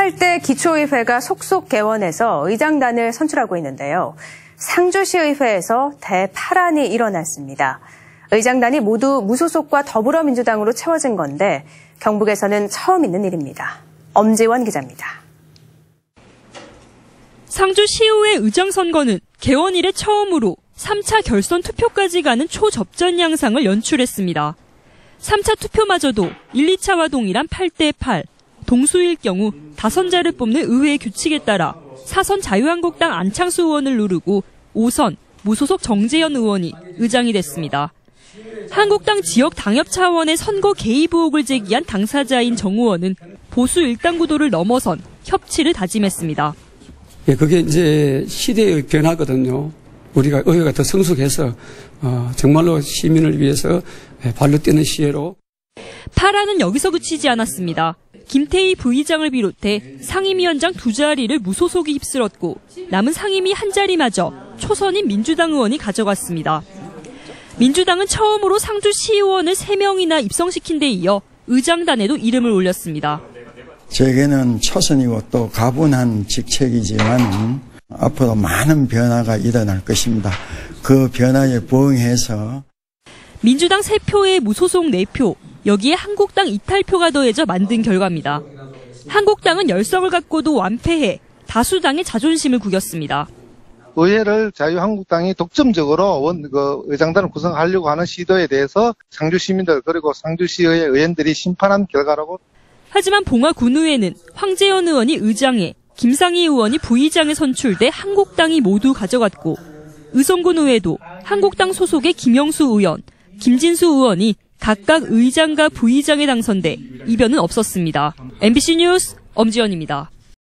8대 기초의회가 속속 개원해서 의장단을 선출하고 있는데요. 상주시의회에서 대파란이 일어났습니다. 의장단이 모두 무소속과 더불어민주당으로 채워진 건데 경북에서는 처음 있는 일입니다. 엄지원 기자입니다. 상주시의회 의장 선거는 개원 이래 처음으로 3차 결선 투표까지 가는 초접전 양상을 연출했습니다. 3차 투표마저도 1, 2차와 동일한 8대 8, 동수일 경우 다선자를 뽑는 의회 규칙에 따라 4선 자유한국당 안창수 의원을 누르고 5선 무소속 정재현 의원이 의장이 됐습니다. 한국당 지역 당협 차원의 선거 개입 의혹을 제기한 당사자인 정 의원은 보수 일당 구도를 넘어선 협치를 다짐했습니다. 그게 이제 시대의 변화거든요. 우리가 의회가 더 성숙해서 정말로 시민을 위해서 발로 뛰는 시혜로. 파란은 여기서 그치지 않았습니다. 김태희 부의장을 비롯해 상임위원장 2자리를 무소속이 휩쓸었고 남은 상임위 1자리마저 초선인 민주당 의원이 가져갔습니다. 민주당은 처음으로 상주시의원을 3명이나 입성시킨 데 이어 의장단에도 이름을 올렸습니다. 저에게는 초선이고 또 가분한 직책이지만 앞으로 많은 변화가 일어날 것입니다. 그 변화에 부응해서 민주당 3표에 무소속 4표, 여기에 한국당 이탈표가 더해져 만든 결과입니다. 한국당은 열성을 갖고도 완패해 다수당의 자존심을 구겼습니다. 의회를 자유한국당이 독점적으로 의장단을 구성하려고 하는 시도에 대해서 상주 시민들 그리고 상주시의 의원들이 심판한 결과라고. 하지만 봉화군의회는 황재현 의원이 의장에 김상희 의원이 부의장에 선출돼 한국당이 모두 가져갔고 의성군의회도 한국당 소속의 김영수 의원, 김진수 의원이 각각 의장과 부의장에 당선돼 이변은 없었습니다. MBC 뉴스 엄지연입니다.